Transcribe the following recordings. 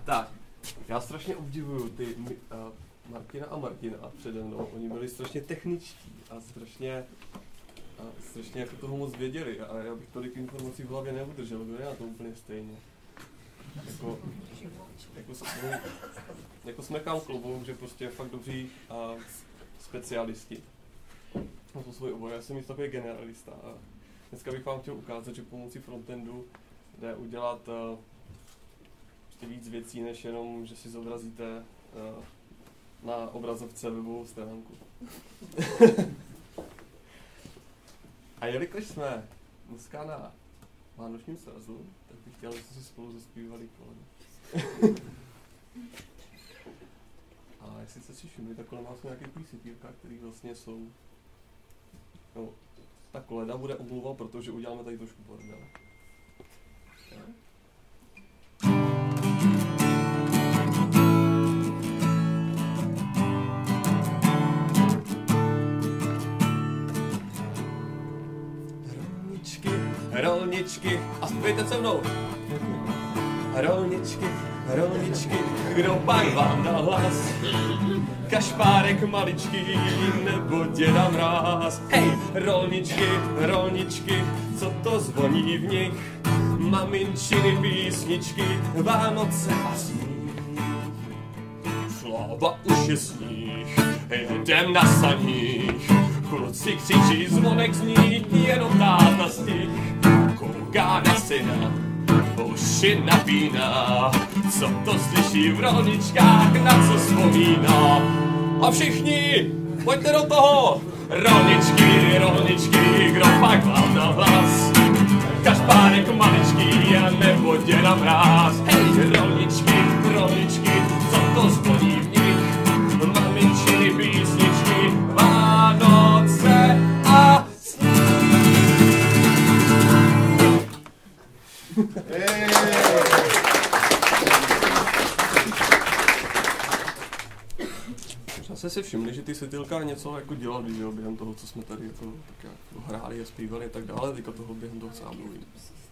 Tak, já strašně obdivuju ty Martina a Martina přede mnou. Oni byli strašně techničtí a strašně jako toho moc věděli a já bych tolik informací v hlavě neudržel, byli na to úplně stejně. Jako smekám klobouk, že prostě fakt dobří specialisti na to svůj obor. Já jsem takový generalista a dneska bych vám chtěl ukázat, že pomocí frontendu jde udělat víc věcí, než jenom, že si zobrazíte na obrazovce webovou stránku. A jelikož jsme dneska na vánočním srazu, tak bych chtěl, abyste si spolu zaspívali kolem. A jestli jste si všimli, tak kolem nás nějaké světýlka, které vlastně jsou... No, ta koleda bude omluva, protože uděláme tady trošku bordel. Rolničky, a zpějte se mnou. Rolničky, kdo pak vám dal hlas? Kašpárek maličký nebo děda Mráz? Hej, rolničky, co to zvoní v nich? Maminčiny písničky, Vánoce a sníh. Sláva už je sníh, jedem na saních. Kluci křičí, zvonek zní, jenom táta stih. Kouká na syna, uši napíná, co to slyší v rolničkách, na co vzpomíná. A všichni, pojďte do toho! Rolničky, kdo pak vám dal hlas? Kašpárek maličký a nebo děda Mráz? Hej, rolničky, co to zvoní v nich? Maminčiny písničky, Vánoce a Možná jste si všimli, že ty světýlka něco jako dělali, že jo, během toho, co jsme tady jako, tak jako hráli a zpívali a tak dále, teďka toho během toho sám mluvím.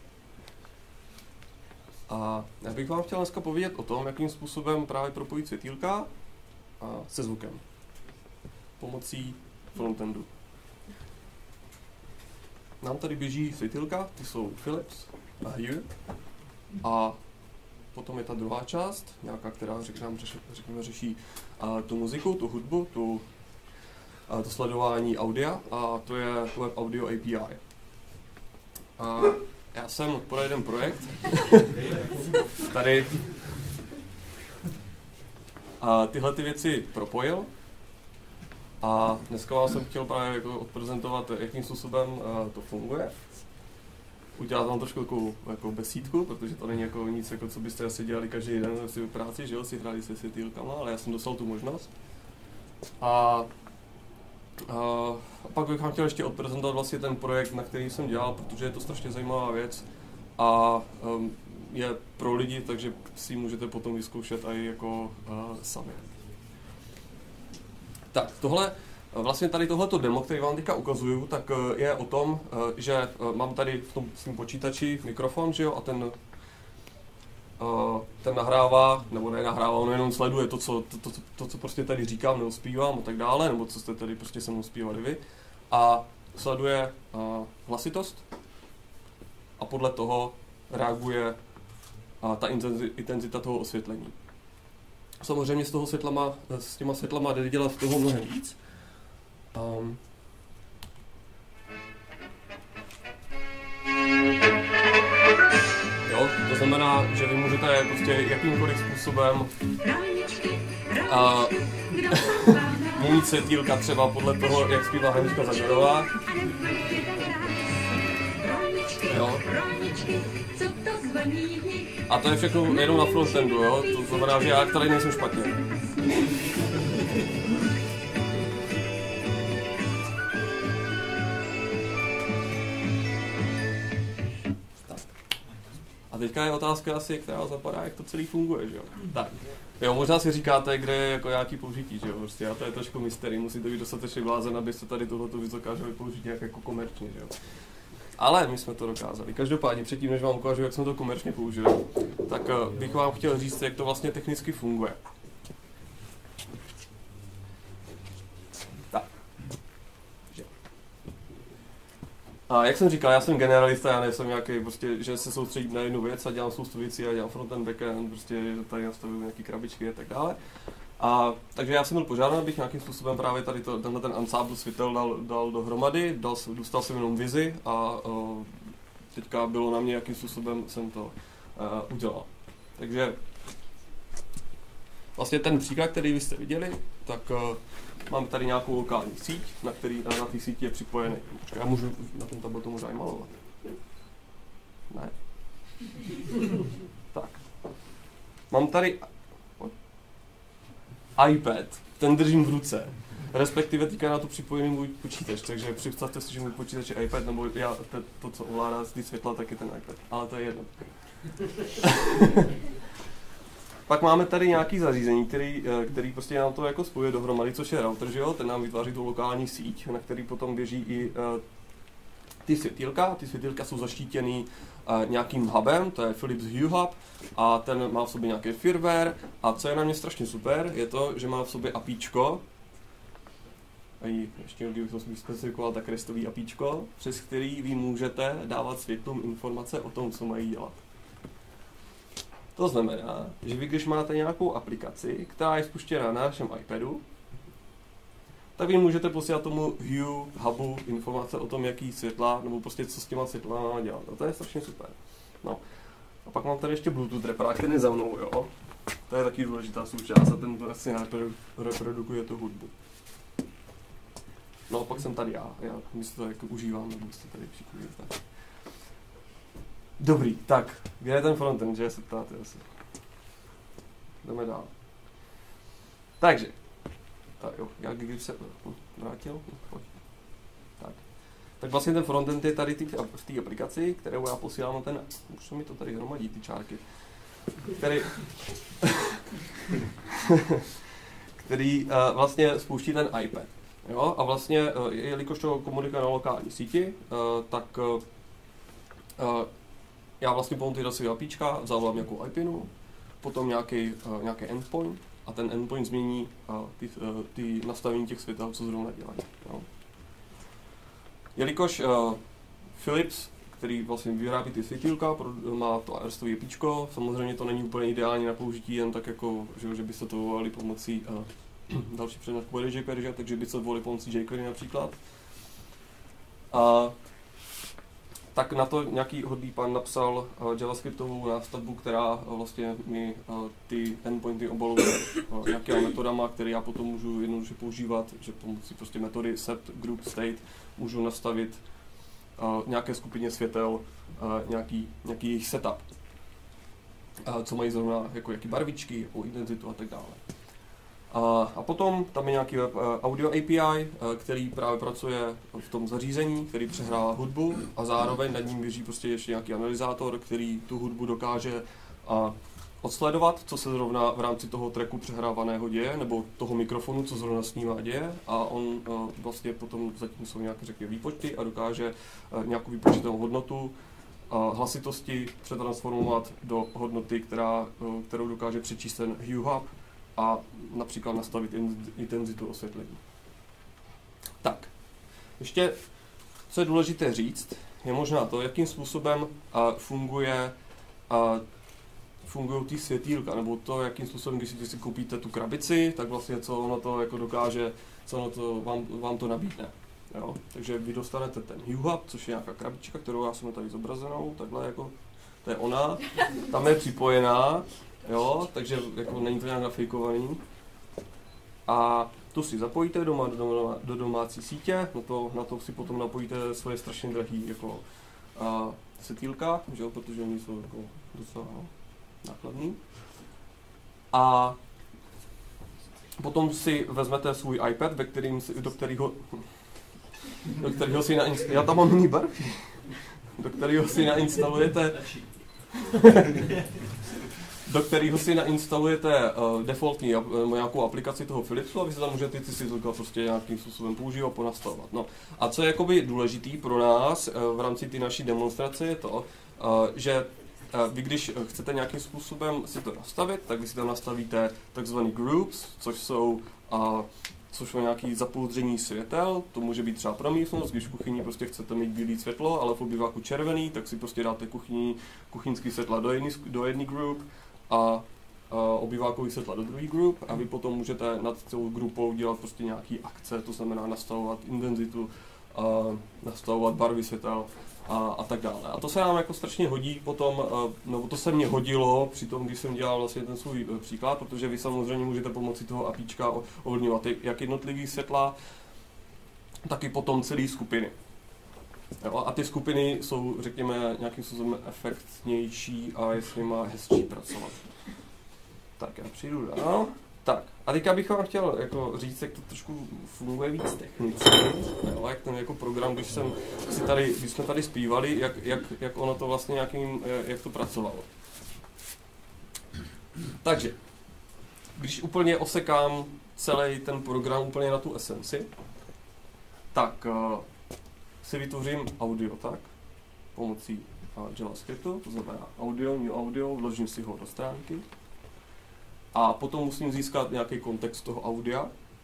A já bych vám chtěl dneska povědět o tom, jakým způsobem právě propojit světýlka se zvukem. Pomocí frontendu. Nám tady běží světýlka, ty jsou Philips a Hue. A potom je ta druhá část, nějaká, která řekněme řeší tu muziku, tu hudbu, to sledování audia a to je Web Audio API. A já jsem pro jeden projekt tady tyhle ty věci propojil a dneska vám jsem chtěl právě jako odprezentovat, jakým způsobem to funguje. Udělat vám trošku jako besídku, protože to není jako nic, jako co byste asi dělali každý den v práci, že jo, si hráli se světýlkama, ale já jsem dostal tu možnost. A pak bych vám chtěl ještě odprezentovat vlastně ten projekt, na který jsem dělal, protože je to strašně zajímavá věc a je pro lidi, takže si můžete potom vyzkoušet i jako sami. Tak, vlastně tady tohleto demo, který vám teďka ukazuju, tak je o tom, že mám tady v tom svým počítači mikrofon, že jo, a ten nahrává, nebo nenahrává, on jenom sleduje to, co prostě tady říkám, nebo zpívám a tak dále, nebo co jste tady prostě se mnou zpívali vy, a sleduje hlasitost a podle toho reaguje ta intenzita toho osvětlení. Samozřejmě s těma světlama jde dělat toho mnohem víc. Jo, to znamená, že vy můžete prostě jakýmkoliv způsobem měnit světýlka třeba podle toho, jak zpívá Hanička Zagorová. Jo. A to je všechno jenom na frontendu, jo? To znamená, že já tady nejsem špatně. A teďka je otázka asi, která zapadá, jak to celý funguje, že jo? Tak. Jo, možná si říkáte, kde je jako nějaký použití, že jo? Prostě, a to je trošku mystery, musíte být dostatečně blázen, abyste tady tohleto věc dokázali použít nějak jako komerčně, že jo? Ale my jsme to dokázali. Každopádně předtím, než vám ukážu, jak jsme to komerčně použili, tak bych vám chtěl říct, jak to vlastně technicky funguje. Tak. A jak jsem říkal, já jsem generalista, já nejsem nějaký, prostě, že se soustředím na jednu věc a dělám spoustu věcí a dělám frontend, backend, prostě tady nastavuju nějaký krabičky a tak dále. A takže já jsem byl požádán, abych nějakým způsobem právě tady tenhle ten ensemble světel dal dohromady, dostal jsem jenom vizi a teďka bylo na mě, jakým způsobem jsem to udělal. Takže vlastně ten příklad, který vy jste viděli, tak mám tady nějakou lokální síť, na té síti je připojený. Já můžu na tom tabletu možná i malovat. Ne. Tak. Mám tady iPad, ten držím v ruce. Respektive teďka na to připojený můj počítač, takže představte si, že můj počítač je iPad, nebo já to co ovládá z té světla, tak je ten iPad. Ale to je jedno. Pak máme tady nějaký zařízení, který prostě nám to jako spojuje dohromady, což je router, že jo? Ten nám vytváří tu lokální síť, na který potom běží i ty světýlka. Ty světýlka jsou zaštítěný nějakým hubem, to je Philips Hue Hub, a ten má v sobě nějaký firmware. A co je na mě strašně super, je to, že má v sobě APIčko, a ještě kdybych to specifikoval, tak restový APIčko, přes který vy můžete dávat světlům informace o tom, co mají dělat. To znamená, že vy, když máte nějakou aplikaci, která je spuštěná na našem iPadu, tak vy můžete posílat tomu Hue Hubu informace o tom, jaký světla, nebo prostě co s těma světlama má dělat. A to je strašně super. No. A pak mám tady ještě Bluetooth reparák, ten je za mnou, jo. To je taky důležitá součást a ten vlastně reprodukuje tu hudbu. No a pak jsem tady já my si to jako užívám, nebo jste tady všichni. Tak. Dobrý, tak, kde je ten frontend, že se ptáte asi. Jdeme dál. Takže, tak jo, jak když se vrátil, pojď. Tak vlastně ten frontend je tady v té aplikaci, kterou já posílám na ten, už se mi to tady hromadí, ty čárky, který vlastně spouští ten iPad. Jo? A vlastně, jelikož to komunikuje na lokální síti, tak já vlastně pomocí ty dasový APIčka zavolám nějakou IPinu, potom nějaký endpoint a ten endpoint změní ty nastavení těch světel, co zrovna dělají. Jo? Jelikož Philips, který vlastně vyrábí ty světýlka, má to restový APIčko, samozřejmě to není úplně ideální na použití, jen tak jako, že byste to volali pomocí další přednášky bude jQuery, takže by se volili pomocí jQuery například. Tak na to nějaký hodný pán napsal javascriptovou nástavbu, která vlastně mi ty endpointy obaluje nějakými metodama, které já potom můžu jednoduše používat, že pomocí prostě metody set, group, state můžu nastavit nějaké skupině světel nějaký jejich setup. Co mají zrovna, jako jaký barvičky, jakou intenzitu a tak dále. A potom tam je nějaký web audio API, který právě pracuje v tom zařízení, který přehrává hudbu a zároveň nad ním běží prostě ještě nějaký analyzátor, který tu hudbu dokáže odsledovat, co se zrovna v rámci toho tracku přehrávaného děje, nebo toho mikrofonu, co zrovna snímá děje, a on vlastně potom zatím jsou nějaké řekněme výpočty a dokáže nějakou výpočtovou hodnotu hlasitosti přetransformovat do hodnoty, kterou dokáže přečíst ten Hue Hub a například nastavit intenzitu osvětlení. Tak, ještě co je důležité říct, je možná to, jakým způsobem fungují ty světýlka, nebo to, jakým způsobem, když si koupíte tu krabici, tak vlastně co ono to jako dokáže, co ono to vám to nabídne. Jo? Takže vy dostanete ten Hue Hub, což je nějaká krabička, kterou já jsem tady zobrazenou, takhle jako, to je ona, tam je připojená, jo, takže jako není to nějak nafejkovaný. A tu si zapojíte do domácí sítě, na to si potom napojíte svoje strašně drahý jako světýlka, že jo, protože oni jsou jako docela nákladný. A potom si vezmete svůj iPad, do kterého si já tam mám jiný barvy, do kterého si nainstalujete do kterého si nainstalujete defaultní nějakou aplikaci toho Philipsu a vy se tam můžete ty světla prostě nějakým způsobem používat, ponastavovat. No. A co je jakoby důležitý pro nás v rámci té naší demonstrace je to, že vy když chcete nějakým způsobem si to nastavit, tak vy si tam nastavíte takzvaný groups, což jsou nějaké zapouzdření světel, to může být třeba pro místnost, když v kuchyni prostě chcete mít bílé světlo, ale v obýváku červený, tak si prostě dáte kuchyňský světla do jedné group a obývákový světla do druhý group a vy potom můžete nad celou grupou dělat prostě nějaký akce, to znamená nastavovat intenzitu, nastavovat barvy světel a tak dále. A to se nám jako strašně hodí potom, nebo to se mně hodilo při tom, když jsem dělal vlastně ten svůj příklad, protože vy samozřejmě můžete pomocí toho APIčka ovlivňovat jak jednotlivý světla, tak i potom celé skupiny. Jo, a ty skupiny jsou, řekněme, nějakým způsobem efektnější a je s nima hezčí pracovat. Tak, já přijdu dál. Tak, a teďka bych vám chtěl jako říct, jak to trošku funguje víc technicky, jo, jak ten jako program, když jsme tady zpívali, jak ono to vlastně jak to pracovalo. Takže, když úplně osekám celý ten program úplně na tu esenci, tak si vytvořím audio tak, pomocí JavaScriptu, to znamená new audio, vložím si ho do stránky. A potom musím získat nějaký kontext toho audia.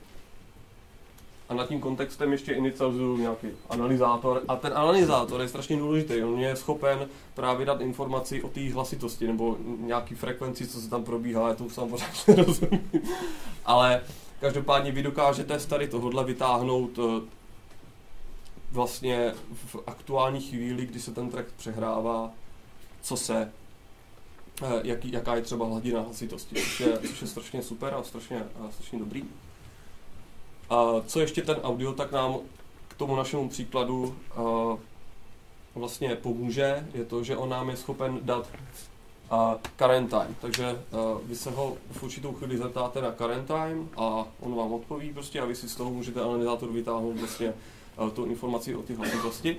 A nad tím kontextem ještě inicializuju nějaký analyzátor. A ten analyzátor je strašně důležitý. On je schopen právě dát informaci o té hlasitosti nebo nějaký frekvenci, co se tam probíhá. Já to už sám pořád nerozumím. Ale každopádně vy dokážete z tady tohohle vytáhnout vlastně v aktuální chvíli, kdy se ten track přehrává, jaká je třeba hladina hlasitosti, což je strašně super a strašně dobrý. A co ještě ten audio, tak nám k tomu našemu příkladu vlastně pomůže, je to, že on nám je schopen dát current time. Takže vy se ho v určitou chvíli zeptáte na current time a on vám odpoví prostě a vy si z toho můžete analyzátor vytáhnout vlastně tu informaci o té hlasitosti.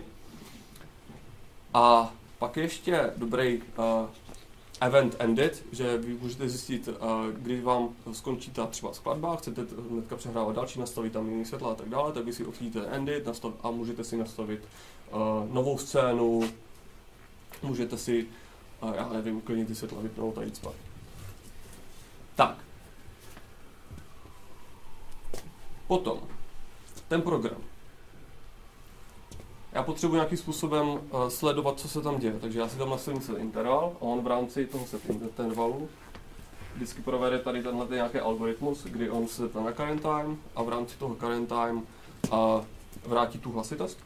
A pak ještě dobrý event ended, že vy můžete zjistit, kdy vám skončí ta třeba skladba, chcete hnedka přehrávat další, nastavit tam jiný světla a tak dále, tak vy si odchytíte ended a můžete si nastavit novou scénu, můžete si, já nevím, klidně ty světla vypnout a jít spát. Tak. Potom, ten program. Já potřebuji nějakým způsobem sledovat, co se tam děje, takže já si tam nastavím celý interval a on v rámci toho set intervalu vždycky provede tady tenhle nějaký algoritmus, kdy on se zeptá na current time a v rámci toho current time vrátí tu hlasitost.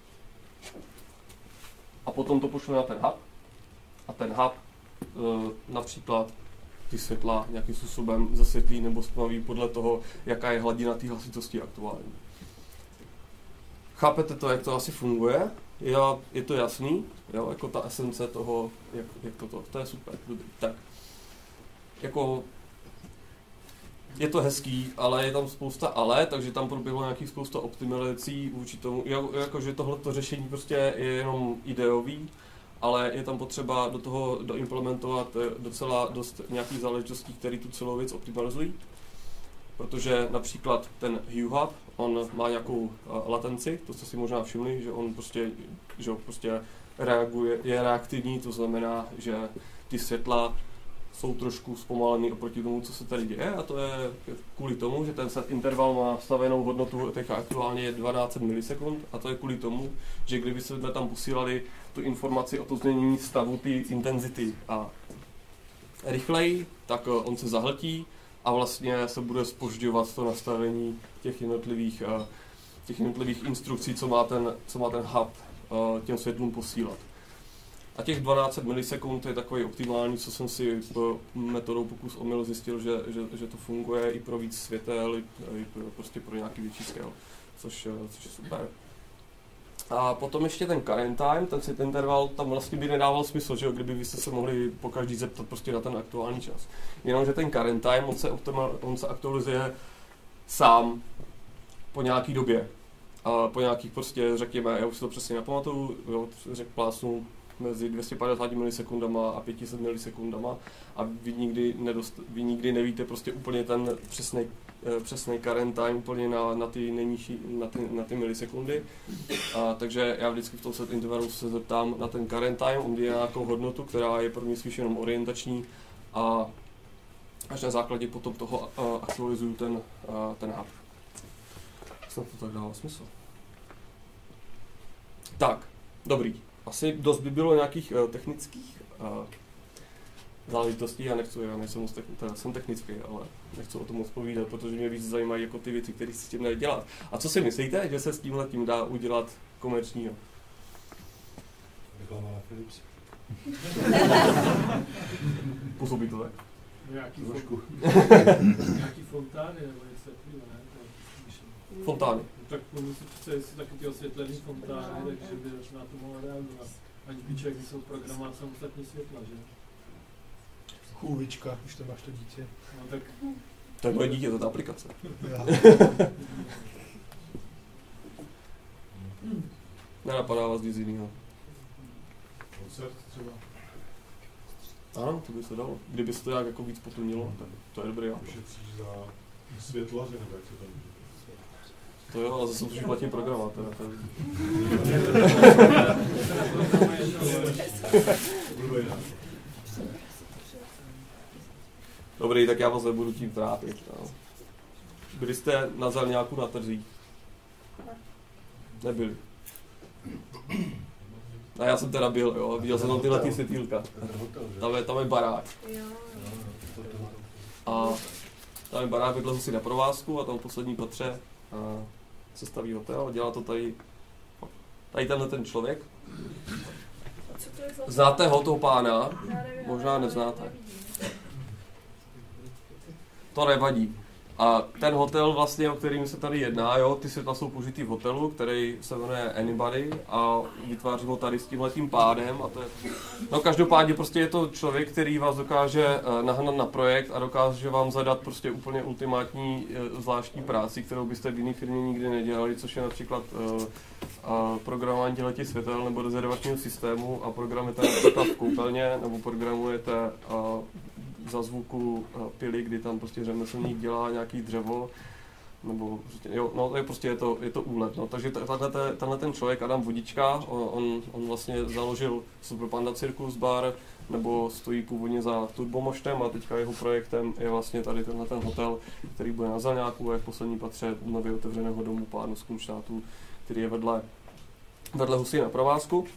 A potom to pošle na ten hub a ten hub například ty světla nějakým způsobem zasvětlí nebo stmaví podle toho, jaká je hladina té hlasitosti aktuální. Chápete to, jak to asi funguje? Je to jasný? Jo, jako ta esence toho, jak to je super, dobrý. Tak, jako, je to hezký, ale je tam spousta ale, takže tam proběhlo nějakých spousta optimalizací vůči tomu, jakože tohleto řešení prostě je jenom ideový, ale je tam potřeba do toho doimplementovat docela dost nějakých záležitostí, které tu celou věc optimalizují. Protože například ten Hue Hub, on má nějakou latenci, to jste si možná všimli, že on prostě reaguje, je reaktivní, to znamená, že ty světla jsou trošku zpomalený oproti tomu, co se tady děje, a to je kvůli tomu, že ten set interval má stavenou hodnotu, teď aktuálně je 12 milisekund, a to je kvůli tomu, že kdyby jsme tam posílali tu informaci o to změnění stavu té intenzity a rychleji, tak on se zahltí a vlastně se bude zpožďovat to nastavení těch jednotlivých instrukcí, co má ten hub těm světlům posílat. A těch 12 milisekund je takový optimální, co jsem si metodou pokus omyl zjistil, že to funguje i pro víc světel, i prostě pro nějaký větší scale, což je super. A potom ještě ten current time, ten set interval, tam vlastně by nedával smysl, že jo, kdyby vy jste se mohli pokaždý zeptat prostě na ten aktuální čas. Jenomže ten current time, on se aktualizuje sám po nějaký době. A po nějakých prostě, řekněme, já už si to přesně nepamatuju, jo, plásnu mezi 250 milisekundama a 500 milisekundama a vy nikdy nevíte prostě úplně ten přesný current time úplně na ty nejnižší, na ty milisekundy. Takže já vždycky v tom set intervalu se zeptám na ten current time, on je nějakou hodnotu, která je pro mě spíš jenom orientační a až na základě potom toho aktualizuju ten hub. Snad to tak dává smysl. Tak, dobrý. Asi dost by bylo nějakých technických záležitostí. Já jsem technický, ale nechci o tom moc povídat, protože mě víc zajímají jako ty věci, které si s tím dají dělat. A co si myslíte, že se s tímhletím dá udělat komerčního? Reklama na Philips. Působí to tak? Nějaký fontány nebo něco takového, ne? Fontány. Tak myslím, že jsou taky ty osvětlený fontány, takže by na to mohla reagovat. Aniž by člověk musel programovat samostatní světla, že? Chůvička, už to máš to dítě. No tak... To je moje dítě, to je ta aplikace. Nenapadá vás nic jiného. Koncert třeba. Ano, to by se dalo. Kdyby se to nějak jako víc potunilo, tak to je dobrý. Ušetříš za světlaře, nebo jak se tam... To jo, ale zase už platí programátor. Dobrý, tak já vás nebudu tím trápit. No. Byli jste na Zelňáku na trzích? Nebyli. A já jsem teda byl, jo, viděl jsem tam tyhle světýlka. Tam je barák. A tam je barák, vydlezu si na provázku a tam v poslední patře se staví hotel a dělá to tady tenhle ten člověk. Znáte ho, toho pána? Možná neznáte. To nevadí. A ten hotel vlastně, o kterým se tady jedná, jo, ty světla jsou použitý v hotelu, který se jmenuje Anybody a vytvářím ho tady s tímhletím pádem a to je... No každopádně prostě je to člověk, který vás dokáže nahnat na projekt a dokáže vám zadat prostě úplně ultimátní zvláštní práci, kterou byste v jiné firmě nikdy nedělali, což je například programování těchto světel nebo rezervačního systému a programujete například v koupelně nebo programujete za zvuku pily, kdy tam prostě řemeslník dělá nějaký dřevo, nebo jo, no prostě je to úlet, no. Takže tenhle ten člověk, Adam Vodička, on vlastně založil Super Panda Circus Bar, nebo stojí původně za Turbomoštem a teďka jeho projektem je vlastně tady tenhle ten hotel, který bude na Zelňáku a je v poslední patře nově otevřeného domu pánů z Kunštátů, který je vedle Husy na provázku.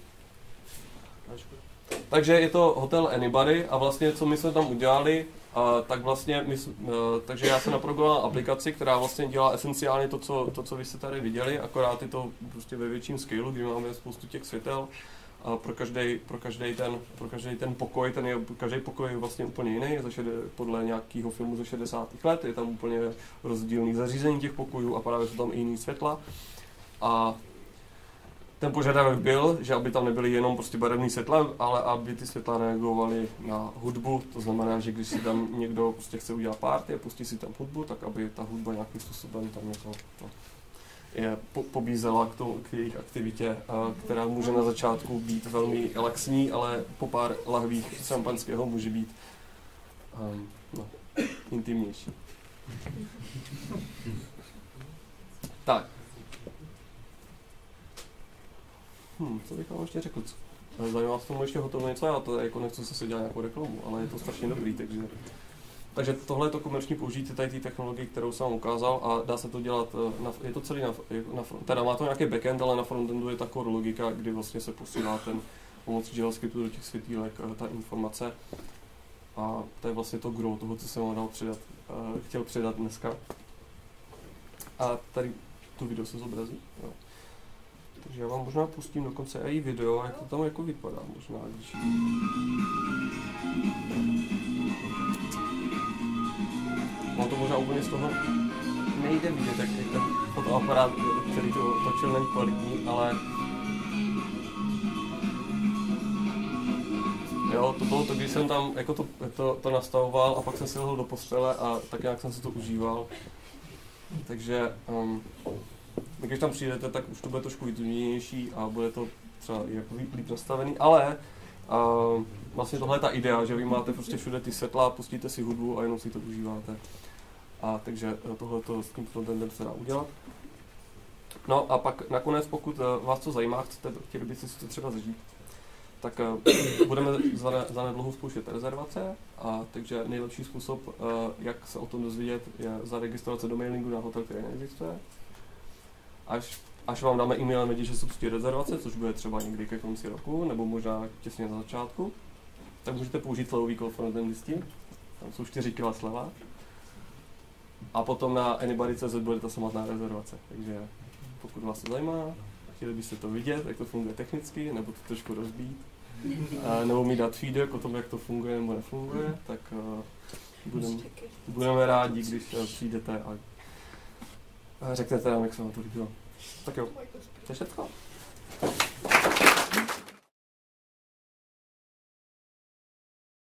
Takže je to hotel Anybody a vlastně co my jsme tam udělali, tak vlastně takže já jsem naprogramoval aplikaci, která vlastně dělá esenciálně to, co vy jste tady viděli, akorát je to prostě ve větším scaleu, kdy máme spoustu těch světel a pro každý ten pokoj, každý pokoj je vlastně úplně jiný, podle nějakého filmu ze 60. let, je tam úplně rozdílný zařízení těch pokojů a právě jsou tam i jiný světla. A ten požadavek byl, že aby tam nebyly jenom prostě barevné světla, ale aby ty světla reagovaly na hudbu. To znamená, že když si tam někdo prostě chce udělat party a pustí si tam hudbu, tak aby ta hudba nějakým způsobem tam pobízela k jejich aktivitě, která může na začátku být velmi relaxní, ale po pár lahvích šampanského může být intimnější. Tak. Co bych vám ještě řekl? Zajímá vás tomu ještě hotovo něco? Já to jako nechci se dělat nějakou reklamu, ale je to strašně dobrý, takže tohle je to komerční použití tady té technologie, kterou jsem vám ukázal a dá se to dělat, je to celý teda má to nějaký backend, ale na frontendu je taková logika, kdy vlastně se posílá pomocí JavaScriptu do těch světýlek ta informace a to je vlastně to gro toho, co jsem vám chtěl předat dneska. A tady tu video se zobrazí. Jo. Takže já vám možná pustím dokonce i video, jak to tam jako vypadá, možná, když... No to možná úplně z toho nejde vidět, jak ten fotoaparát, který to točil, není kvalitní, ale... Jo, to bylo to, když jsem tam jako to nastavoval a pak jsem si lehl do postele a tak nějak jsem si to užíval. Takže... Když tam přijdete, tak už to bude trošku vytunější a bude to třeba jako líp nastavený, ale vlastně tohle je ta idea, že vy máte prostě všude ty světla, pustíte si hudbu a jenom si to užíváte. A takže tohleto s tím frontendem se dá udělat. No a pak nakonec, pokud vás to zajímá, chtěli byste si to třeba zažít, tak budeme zanedlouho spouštět rezervace, a takže nejlepší způsob, jak se o tom dozvědět, je zaregistrovat se do mailingu na hotel, který neexistuje. Až vám dáme e-mailem vědět, že se spustí rezervace, což bude třeba někdy ke konci roku, nebo možná těsně na začátku, tak můžete použít slevový kód frontendistí, tam jsou 4 kg sleva. A potom na Anybody.cz bude ta samotná rezervace, takže pokud vás to zajímá, chtěli byste to vidět, jak to funguje technicky, nebo to trošku rozbít, nebo mi dát feedback o tom, jak to funguje nebo nefunguje, tak budeme rádi, když přijdete a řeknete nám, jak se vám to líbilo. Tak jo, to je všechno.